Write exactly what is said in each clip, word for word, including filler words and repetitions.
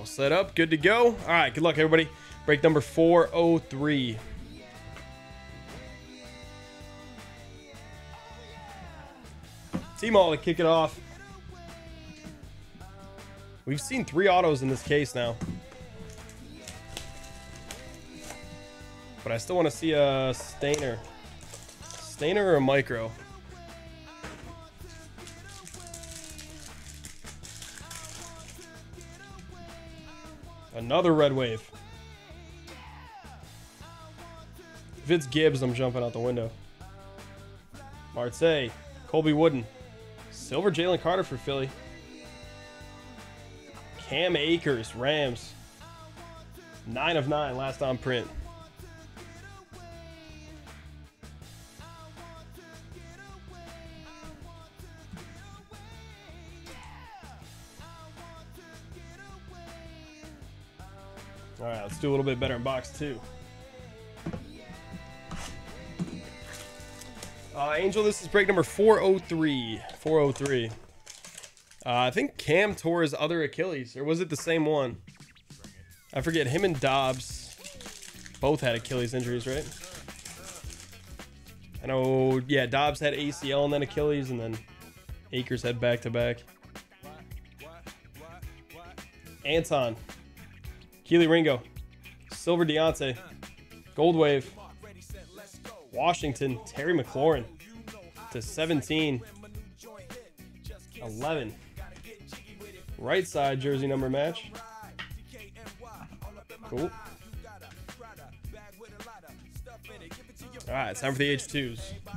All set up, good to go. All right, good luck, everybody. Break number four oh three. T-Mall to kick it off. We've seen three autos in this case now. But I still want to see a Stainer. Stainer or a Micro? Another red wave. If it's Gibbs, I'm jumping out the window. Marte, Colby Wooden. Silver Jalen Carter for Philly. Cam Akers, Rams. Nine of nine, last on print. All right, let's do a little bit better in box two. Uh, Angel, this is break number four oh three. four oh three. Uh, I think Cam tore his other Achilles, or was it the same one? I forget. Him and Dobbs both had Achilles injuries, right? I know, yeah, Dobbs had A C L and then Achilles, and then Akers had back-to-back. Anton. Keely Ringo. Silver Deontay. Gold Wave. Washington. Terry McLaurin. To seventeen. eleven. Right side jersey number match. Cool. Alright, it's time for the H twos.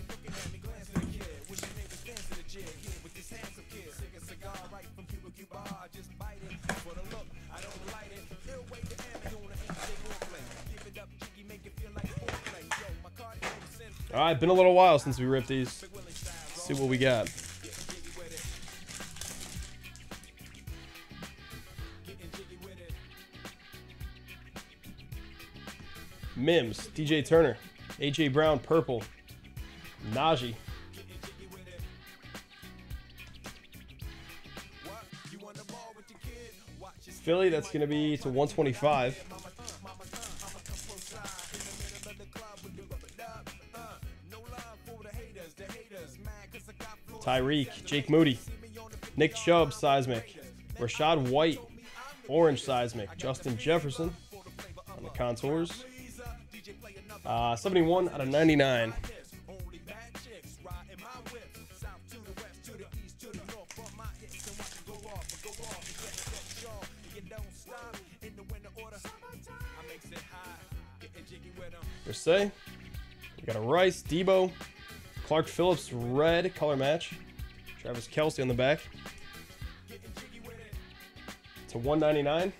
Alright, been a little while since we ripped these. Let's see what we got. Mims, D J Turner, A J Brown, purple. Najee. Philly, that's going to be to one twenty-five. Tyreek, Jake Moody, Nick Chubb, Seismic, Rashad White, orange Seismic, Justin Jefferson on the contours. Uh, seventy-one out of ninety-nine. Versay. We got a Rice, Debo, Clark Phillips, red color match. Travis Kelce on the back. To one ninety-nine.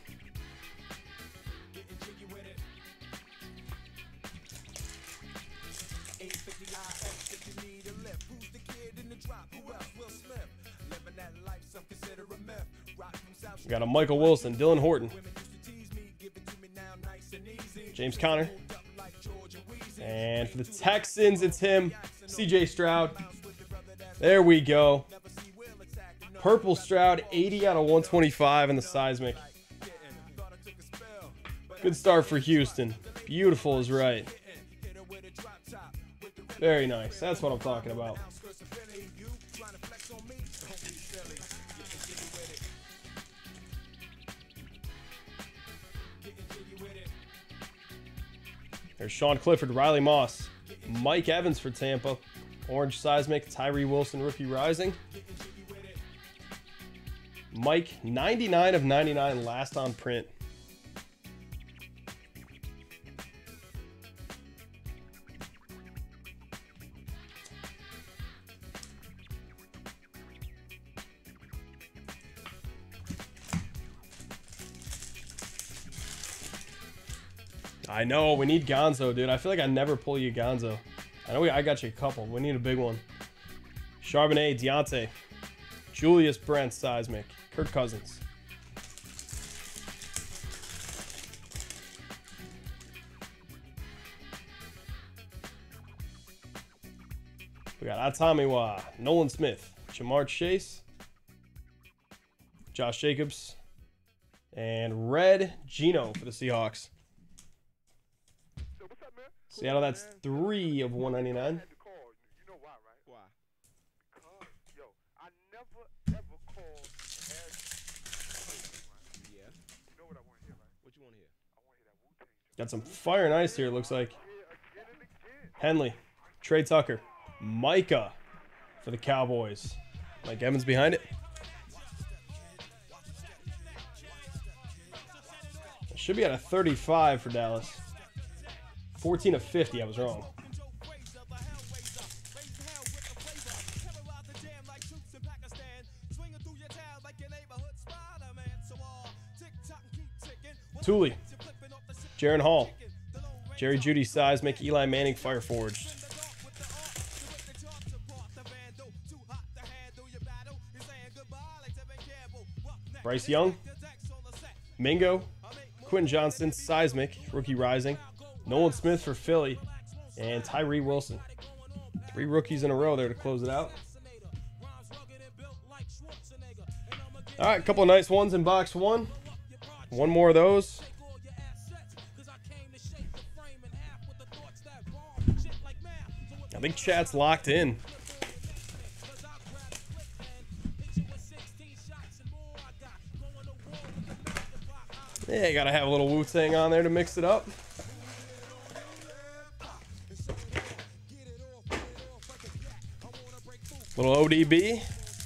We got a Michael Wilson, Dylan Horton, James Conner, and for the Texans, it's him, C J Stroud. There we go. Purple Stroud, eighty out of one twenty-five in the Seismic. Good start for Houston. Beautiful is right. Very nice. That's what I'm talking about. There's Sean Clifford, Riley Moss, Mike Evans for Tampa, orange Seismic, Tyree Wilson, rookie rising. Mike, ninety-nine of ninety-nine, last on print. I know, we need Gonzo, dude. I feel like I never pull you Gonzo. I know we, I got you a couple. We need a big one. Charbonnet, Deontay, Julius Brent, Seismic, Kirk Cousins. We got Atamiwa, Nolan Smith, Jamar Chase, Josh Jacobs, And red Geno for the Seahawks. Seattle, that's three of one ninety-nine. Got some fire and ice here, it looks like. Henley, Trey Tucker, Micah for the Cowboys. Mike Evans behind it. It should be at a thirty-five for Dallas. fourteen of fifty, I was wrong. Thule, Jaron Hall, Jerry Jeudy, Seismic, Eli Manning, Fireforged. Bryce Young, Mingo, Quentin Johnston, Seismic, Rookie Rising, Nolan Smith for Philly, and Tyree Wilson. Three rookies in a row there to close it out. All right, a couple of nice ones in box one. One more of those. I think chat's locked in. Yeah, you gotta have a little Wu-Tang on there to mix it up. Little O D B.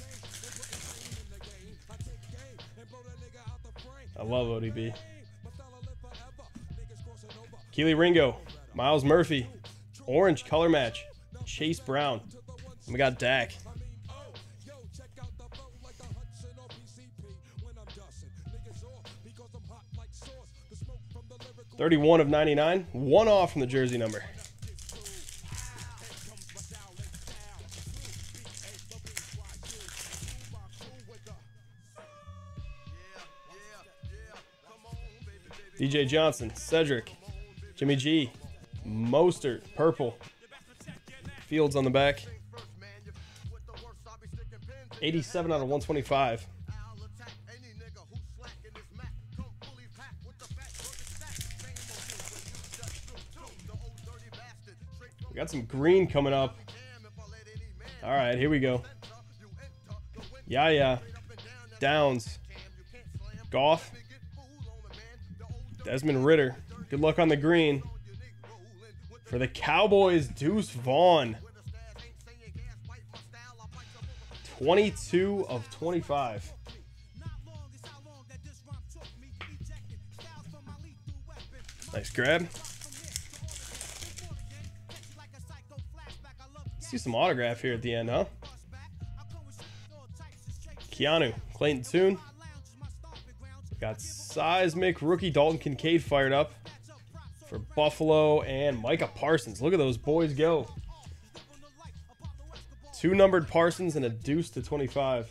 I love O D B. Keely Ringo, Miles Murphy, orange color match, Chase Brown. And we got Dak. thirty-one of ninety-nine, one off from the jersey number. D J Johnson, Cedric, Jimmy G, Mostert, purple. Fields on the back. eighty-seven out of one twenty-five. We got some green coming up. All right, here we go. Yeah, yeah. Downs. Goff. Desmond Ritter. Good luck on the green. For the Cowboys, Deuce Vaughn. twenty-two of twenty-five. Nice grab. See some autograph here at the end, huh? Keanu, Clayton Tune. Got Seismic, rookie Dalton Kincaid fired up for Buffalo, and Micah Parsons. Look at those boys go. Two numbered Parsons and a deuce to twenty-five.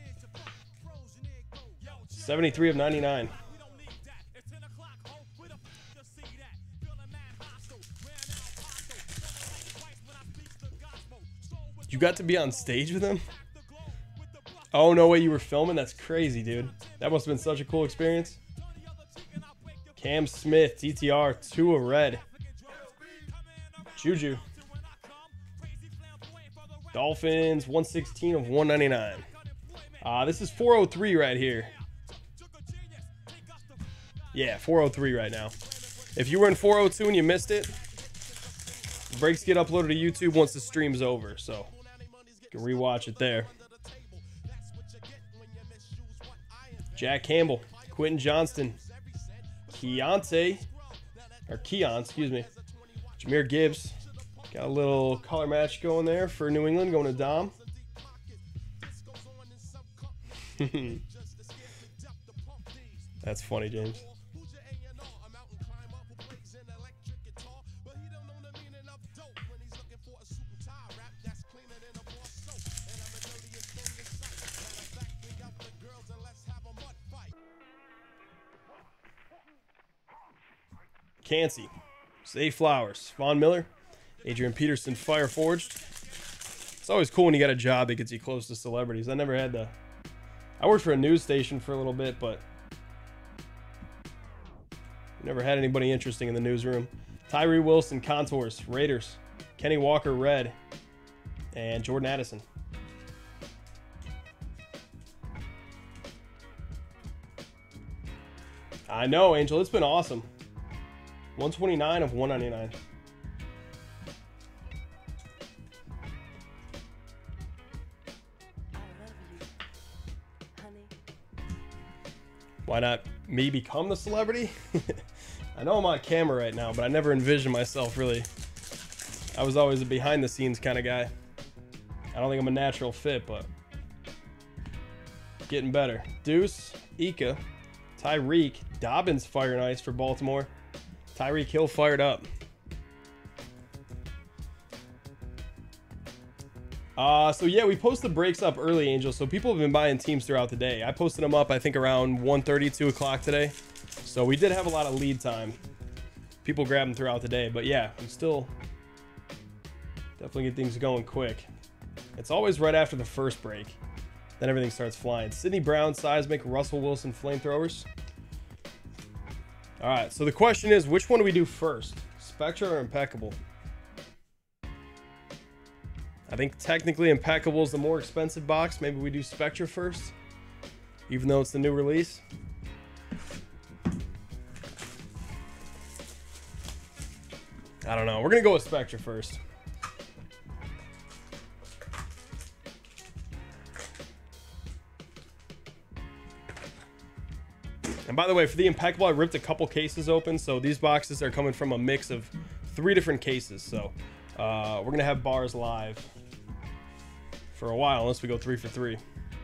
seventy-three of ninety-nine. You got to be on stage with him? Oh, no way you were filming? That's crazy, dude. That must have been such a cool experience. Cam Smith, T T R, two of red. Juju. Dolphins, one sixteen of one ninety-nine. Uh, this is four oh three right here. Yeah, four oh three right now. If you were in four oh two and you missed it, breaks get uploaded to YouTube once the stream's over, so you can rewatch it there. Jack Campbell, Quentin Johnston, Keontae, or Keon, excuse me, Jahmyr Gibbs. Got a little color match going there for New England, going to Dom. That's funny, James. Cansey, Zay Flowers, Von Miller, Adrian Peterson, Fireforged. It's always cool when you got a job that gets you close to celebrities. I never had the... I worked for a news station for a little bit, but Never had anybody interesting in the newsroom. Tyree Wilson, Contours, Raiders. Kenny Walker, red. And Jordan Addison. I know, Angel. It's been awesome. one twenty-nine of one ninety-nine. Why not me become the celebrity? I know I'm on camera right now, but I never envisioned myself really. I was always a behind the scenes kind of guy. I don't think I'm a natural fit, but getting better. Deuce, Ika, Tyreek, Dobbins fire nice for Baltimore. Tyreek Hill fired up. Uh, so yeah, we post the breaks up early, Angel. So people have been buying teams throughout the day. I posted them up, I think, around one thirty, two o'clock today. So we did have a lot of lead time. People grab them throughout the day. But yeah, we still definitely get things going quick. It's always right after the first break. Then everything starts flying. Sidney Brown, Seismic, Russell Wilson, Flamethrowers. All right, so the question is, which one do we do first? Spectra or Impeccable? I think technically Impeccable is the more expensive box. Maybe we do Spectra first, even though it's the new release. I don't know. We're going to go with Spectra first. And by the way, for the Impeccable, I ripped a couple cases open. So these boxes are coming from a mix of three different cases. So uh, we're going to have bars live for a while, unless we go three for three.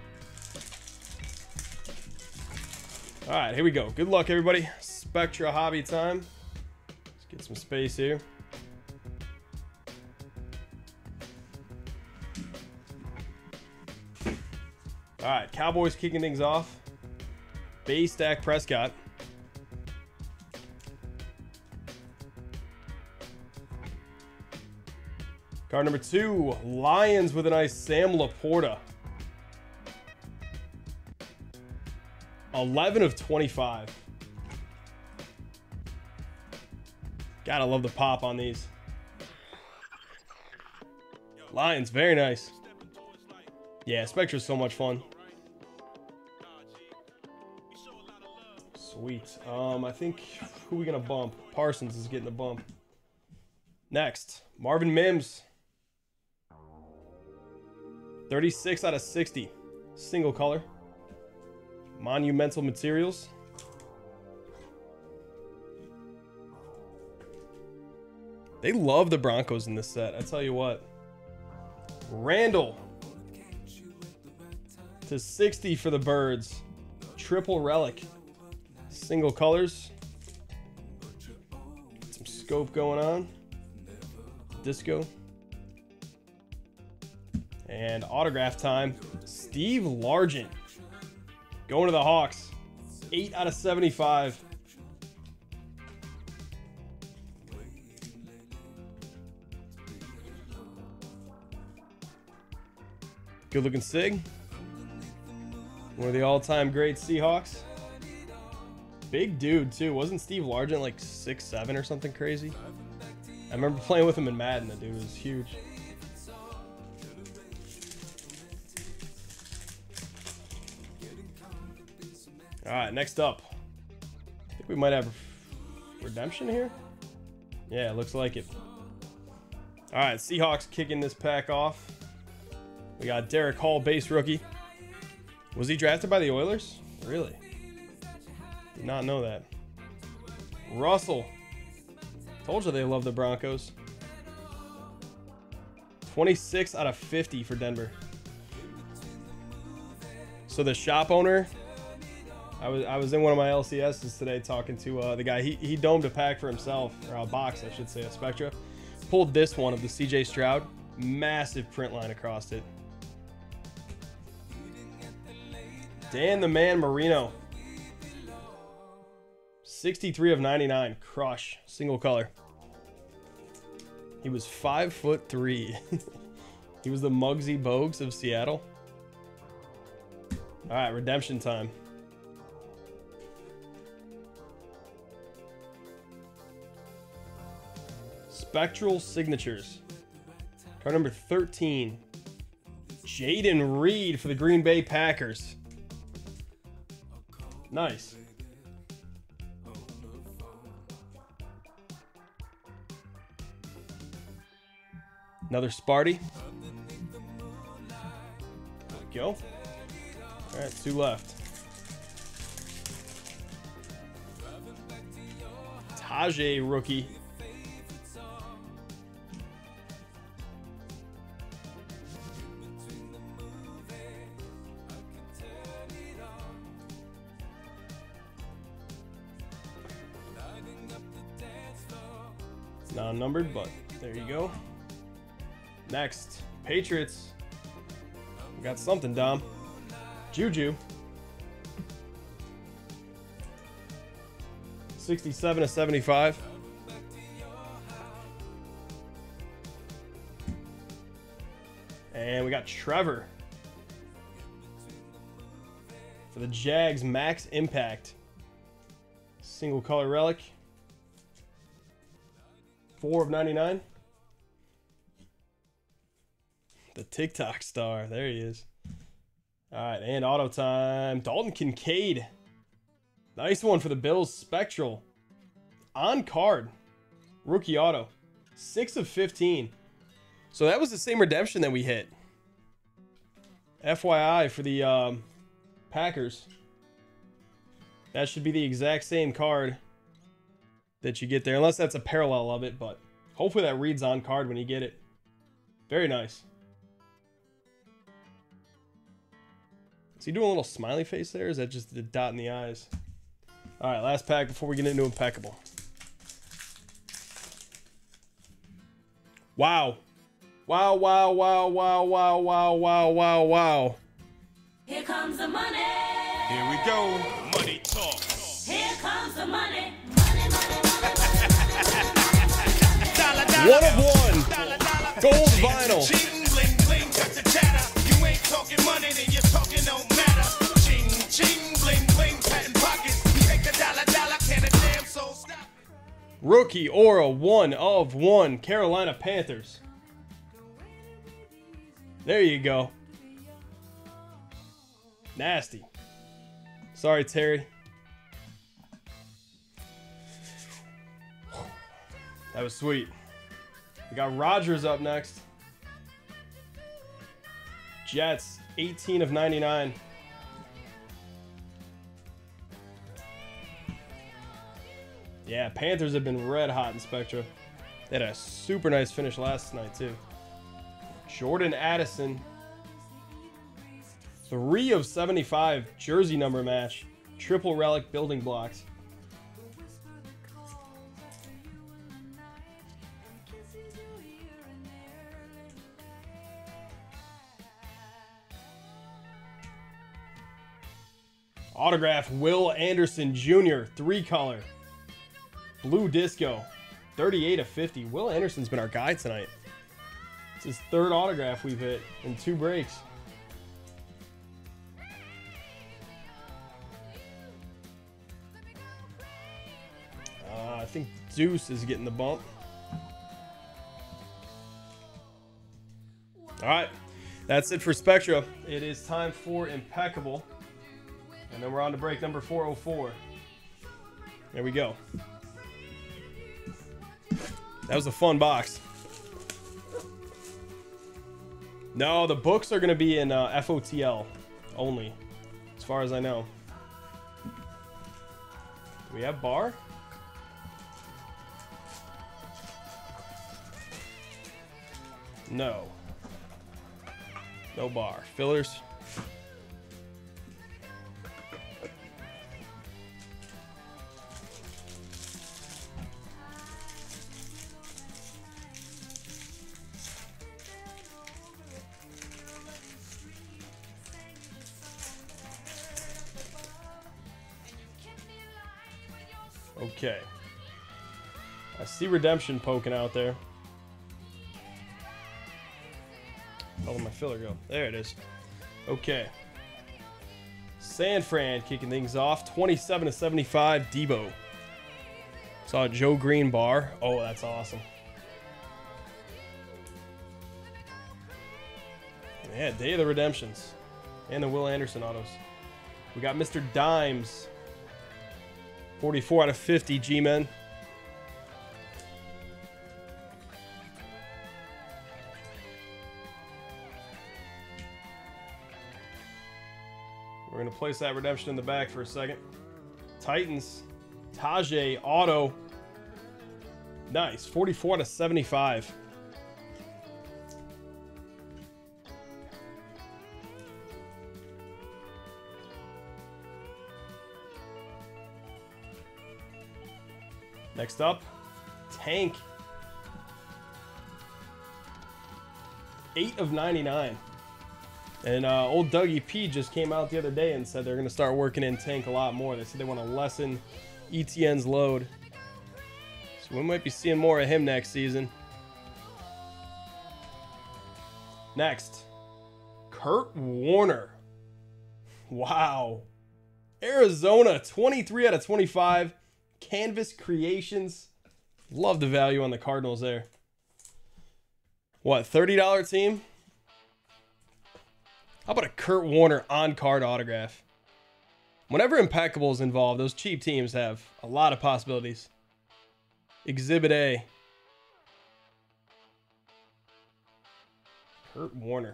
All right, here we go. Good luck, everybody. Spectra hobby time. Let's get some space here. All right, Cowboys kicking things off. Base Dak Prescott. Card number two, Lions with a nice Sam Laporta. eleven of twenty-five. Gotta love the pop on these. Lions, very nice. Yeah, Spectra's so much fun. Sweet. Um, I think, who are we gonna bump? Parsons is getting a bump. Next, Marvin Mims. thirty-six out of sixty. Single color. Monumental Materials. They love the Broncos in this set, I tell you what. Randall. To sixty for the Birds. Triple relic. Single colors. Some scope going on. Disco. And autograph time. Steve Largent. Going to the Hawks. eight out of seventy-five. Good looking Sig. One of the all-time great Seahawks. Big dude too. Wasn't Steve Largent like six seven or something crazy? I remember playing with him in Madden. The dude was huge. All right, next up. I think we might have redemption here. Yeah, it looks like it. All right, Seahawks kicking this pack off. We got Derek Hall, base rookie. Was he drafted by the Oilers? Really? Did not know that. Russell. Told you they love the Broncos. twenty-six out of fifty for Denver. So the shop owner, I was I was in one of my L C Ss today talking to uh, the guy. He, he domed a pack for himself, or a box, I should say, a Spectra. Pulled this one of the C J Stroud. Massive print line across it. Dan the Man Marino. sixty-three of ninety-nine. Crush. Single color. He was five foot three. He was the Muggsy Bogues of Seattle. All right, redemption time. Spectral Signatures. Card number thirteen. Jaden Reed for the Green Bay Packers. Nice. Another Sparty. There we go. All right, two left. Tajay rookie. Non-numbered, but there you go. Next, Patriots. We got something, Dom. Juju. sixty-seven of seventy-five. And we got Trevor for the Jags, Max Impact. Single color relic. four of ninety-nine. The TikTok star. There he is. All right, and auto time. Dalton Kincaid. Nice one for the Bills. Spectral. On card. Rookie auto. six of fifteen. So that was the same redemption that we hit. F Y I for the um, Packers. That should be the exact same card that you get there. Unless that's a parallel of it. But hopefully that reads on card when you get it. Very nice. Is he doing a little smiley face there? Or is that just the dot in the eyes? All right, last pack before we get into Impeccable. Wow. Wow, wow, wow, wow, wow, wow, wow, wow, wow. Here comes the money. Here we go. Money talk. Here comes the money. Money, money, money, money. One of one. Gold vinyl. Ching, bling, bling, got the chatter. You ain't talking money, then your talking don't matter. Ching, ching, bling, bling, patent pockets. Take a dollar, dollar, can a damn soul stop? Rookie Aura, one of one. Carolina Panthers. There you go. Nasty. Sorry, Terry. That was sweet. We got Rodgers up next. Jets, eighteen of ninety-nine. Yeah, Panthers have been red hot in Spectra. They had a super nice finish last night, too. Jordan Addison. three of seventy-five. Jersey number match. Triple relic building blocks. Autograph Will Anderson Junior Three color. Blue Disco. thirty-eight of fifty. Will Anderson's been our guy tonight. It's his third autograph we've hit in two breaks. Uh, I think Deuce is getting the bump. All right. That's it for Spectra. It is time for Impeccable. And then we're on to break number four oh four. There we go. That was a fun box. No, the books are going to be in uh, F O T L only, as far as I know. Do we have bar? No. No bar. Fillers. Okay. I see redemption poking out there. Where did my filler go? There it is. Okay. San Fran kicking things off. twenty-seven to seventy-five. Debo. Saw a Joe Green bar. Oh, that's awesome. Yeah, day of the redemptions. And the Will Anderson autos. We got Mister Dimes. forty-four out of fifty, G-Men. We're going to place that redemption in the back for a second. Titans. Tajay auto. Nice. forty-four out of seventy-five. Next up, Tank. eight of ninety-nine. And uh, old Dougie P just came out the other day and said they're going to start working in Tank a lot more. They said they want to lessen E T N's load. So we might be seeing more of him next season. Next, Kurt Warner. Wow. Arizona, twenty-three out of twenty-five. Canvas Creations. Love the value on the Cardinals there. What, thirty dollar team? How about a Kurt Warner on-card autograph? Whenever Impeccable is involved, those cheap teams have a lot of possibilities. Exhibit A. Kurt Warner.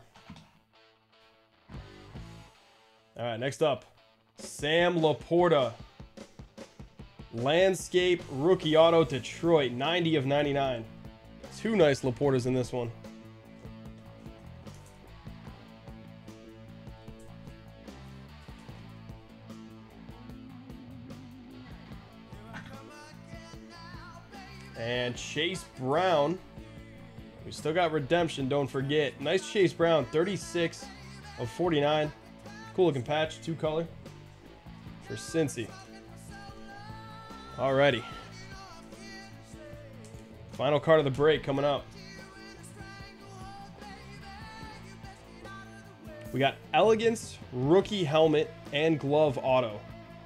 All right, next up. Sam Laporta. Landscape Rookie Auto Detroit. ninety of ninety-nine. Two nice Laportas in this one. And Chase Brown. We still got redemption, don't forget. Nice Chase Brown, thirty-six of forty-nine. Cool looking patch, two color for Cincy. Alrighty. Final card of the break coming up. We got Elegance Rookie Helmet and Glove Auto.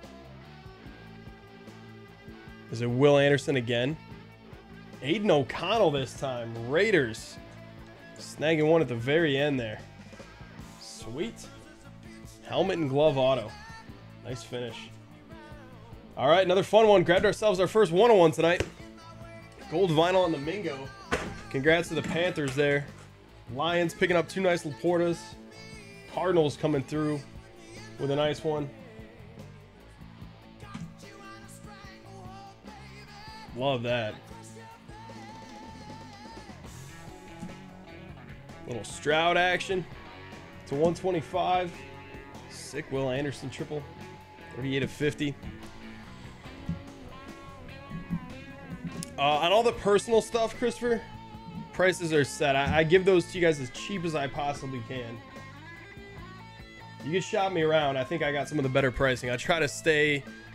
Is it Will Anderson again? Aiden O'Connell this time. Raiders. Snagging one at the very end there. Sweet. Helmet and Glove Auto. Nice finish. All right, another fun one. Grabbed ourselves our first one oh one tonight. Gold vinyl on the Mingo. Congrats to the Panthers there. Lions picking up two nice Laportas. Cardinals coming through with a nice one. Love that. Little Stroud action to one twenty-five. Sick Will Anderson triple. thirty-eight of fifty. Uh, on all the personal stuff, Christopher, prices are set. I, I give those to you guys as cheap as I possibly can. You can shop me around. I think I got some of the better pricing. I try to stay